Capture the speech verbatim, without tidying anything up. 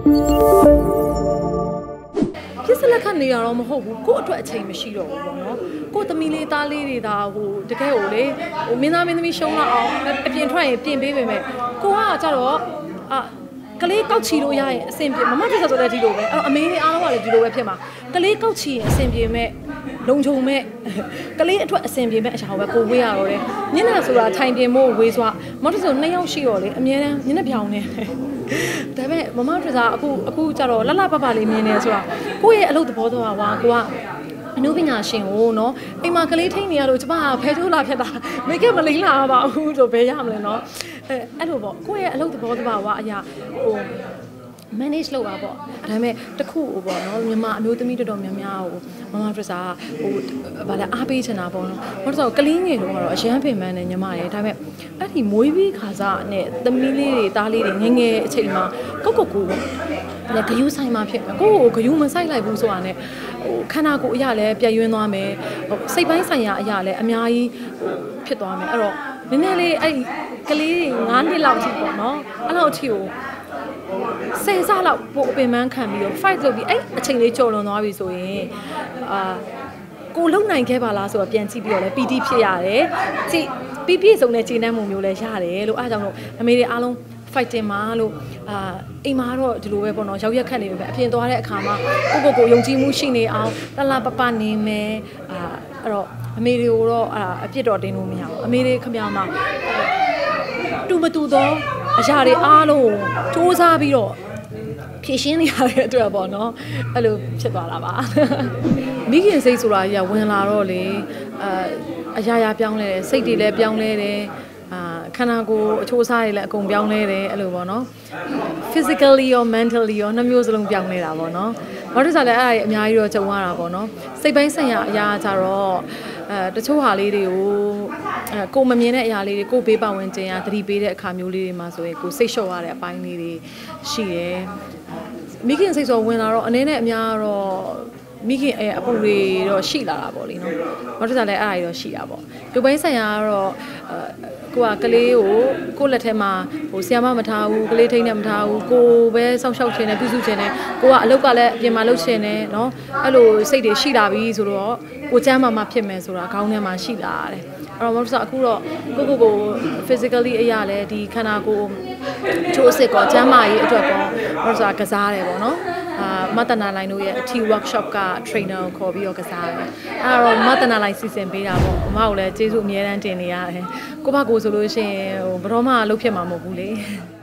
ဖြစ်စလက်ခနေရတော့မဟုတ်ဘူးကို့အတွက်အချိန်မရှိတော့ဘူးပေါ့နော်ကို့သမီးလေးသားလေးတွေဒါဟိုတကယ်ကိုလေဟိုမင်းသားမင်းသမီးရှုံးတော့အောင်အပြင်ထွက်ရင်ပြင်ပေးပေမဲ့ကိုကကြတော့အာကလေးကောက်ချီလို့ရရင်အဆင်ပြေမမဖြစ်ဆိုလည်းဒီလိုပဲအဲ့အမေတွေအားလုံးကလည်းဒီလိုပဲဖြစ်မှာကလေးကောက်ချီရင်အဆင်ပြေမဲ့လုံခြုံမဲ့ကလေးအထွက်အဆင်ပြေမဲ့အရာပဲကိုဝေးရတော့တယ်ညနေဆိုတာထိုင်ပြင်ဖို့ဝေးစွာမဟုတ်ဆိုနှစ်ယောက်ရှိတော့လေအမြဲတမ်းညနေပြောင်းနေဒါပေမဲ့မမတို့ကအခုအခုကြတော့လှလှပပလေးမြင်နေဆိုတာကိုယ့်ရဲ့အလုပ်သဘောတော့ဟာကိုကအနုပညာရှင်ဟိုနော်အိမ်မှာကလေးထိန်းနေရလို့ကျမကဖဲချိုးလာဖြစ်တာမိတ်ကမလိမ့်လာပါဘူးဆိုဘယ်ရမလဲနော်အဲအဲ့လိုပေါ့ကိုယ့်ရဲ့အလုပ်သဘောတဘာဝအရာဟို manage လုပ်ပါပေါ့ဒါပေမဲ့တခုဟိုပေါ့နော်မြန်မာအမျိုးသမီးတော်တော်များများဟိုမမတို့ကဟိုဗာလဲအားပေးချင်တာပေါ့နော်ဘာလို့ဆိုကလေးငယ်တော့ကတော့အရန်ပင်ပန်းနေညီမရဲ့ဒါပေမဲ့အဲ့ဒီမွေးပြီးခါစားနဲ့သမီးလေးတွေသားလေးတွေငငယ်အချိန်မှာကိုကိုကိုပေါ့လေဂယူးဆိုင်မှာဖြစ်မှာကိုကိုဂယူးမဆိုင်လိုက်ဘူးဆိုတာနဲ့ဟိုခန္ဓာကိုယ်အရာလည်းပြည့်ရွှင်းသွားမယ်ဟိုစိတ်ပိုင်းဆိုင်ရာအရာလည်းအများကြီးဟိုဖြစ်သွားမယ်အဲ့တော့နည်းနည်းလေးအဲ့ကလေးတွေငါးနှစ်လောက်ထိပေါ့နော်အဲ့လောက်ထိကိုဆယ်ဆလောက်ပိုအပင်ပန်းခံပြီးတော့ fight လုပ်ပြီးအဲ့အချိန်လေးကြော်လွန်သွားပြီဆိုရင်အာကိုလုံနိုင်ခဲ့ပါလားဆိုတော့ပြန်ကြည့်ပြီးတော့လည်း ပီ တီ ဖြစ်ရတယ်ကြည့်ပြီးပြည့်စုံတဲ့ခြေနှမ်းမှုမျိုးလည်းရတယ်လို့အားကြောင့်လို့အမေတွေအားလုံး fighting မှာလို့အာအိမ်မှာတော့ဒီလိုပဲပေါ့နော်ရောက်ရက်ခတ်နေပဲအပြင်သွားတဲ့အခါမှာကိုကိုကိုယုံကြည်မှုရှိနေအောင်တလားပပနေမယ်အာအဲ့တော့အမေတွေကိုတော့အာအပြစ်တော်တင်လို့မရဘူးအမေတွေခမရမှာတူမတူတော့အရာတွေအားလုံးစူးစမ်းပြီးတော့ဖြည့်ရှင်းနေရတဲ့အတွက်ပေါ့နော်အဲ့လိုဖြစ်သွားတာပါမိခင်စိတ်ဆိုတာကြီးကဝင်လာတော့လေအာအရာရာပြောင်းလဲတယ်စိတ်တွေလည်းပြောင်းလဲတယ်အာခန္ဓာကိုယ်အချိုးအစားတွေလည်းအကုန်ပြောင်းလဲတယ်အဲ့လိုပေါ့နော် physically ရော mentally ရောနှစ်မျိုးစလုံးပြောင်းလဲတာပေါ့နော်ဘာလို့ဆိုလဲအဲ့ဒါကြီးအများကြီးတော့ကြုံရတာပေါ့နော်စိတ်ပိုင်းဆိုင်ရာအရာကြတော့အဲတချို့ဟာလေးတွေကိုအဲကိုမမြင်တဲ့အရာလေးတွေကိုဘေးပတ်ဝန်းကျင်ကသတိပေးတဲ့အခါမျိုးလေးတွေမှာဆိုရင်ကိုစိတ်လျှော့ရတဲ့အပိုင်းလေးတွေရှိတယ်မိခင်စိတ်ဆိုဝင်လာတော့အနေနဲ့အများတော့မိခင်အဲအပူတွေတော့ရှိလာတာပေါ့လေနော်ဘာလို့ဆိုလဲအဲ့ဒါကြီးတော့ရှိတာပေါ့ဒီပိုင်းဆိုင်ရာကတော့ကိုကကလေးကိုကိုလက်ထဲမှာဟိုဆီယာမမထားဘူးကလေးထိန်းနေမထားဘူးကိုပဲစောင့်ရှောက်ခြင်းနဲ့ပြုစုခြင်းနဲ့ကိုကအလုပ်ကလည်းအပြင်မှာလုပ်ခြင်းနဲ့နော်အဲ့လိုစိတ်တွေရှိလာပြီဆိုတော့ကိုချမ်းမာမှဖြစ်မယ်ဆိုတာခေါင်းထဲမှာရှိလာတယ်အဲ့တော့မဟုတ်ဆိုအခုတော့ကိုကိုကို physically အရာလဲဒီခန္ဓာကိုယ်ချိုးစစ်ကောချမ်းမာရေးအတွက်ကောမဟုတ်ဆိုကစားတယ်ပေါ့နော်အာမတနာလိုင်းတို့ရဲ့အထီ workshop က trainer ကိုခေါ်ပြီးတော့ကစားတယ်အဲ့တော့မတနာလိုင်းစီစဉ်ပေးတာပေါ့အမကိုလည်းကျေးဇူးအများတန်းတင်နေရတယ်ကိုဘကိုဆိုလို့ရှိရင်ဟိုဘယ်တော့မှလုပ်ဖြစ်မှာမဟုတ်ဘူးလေ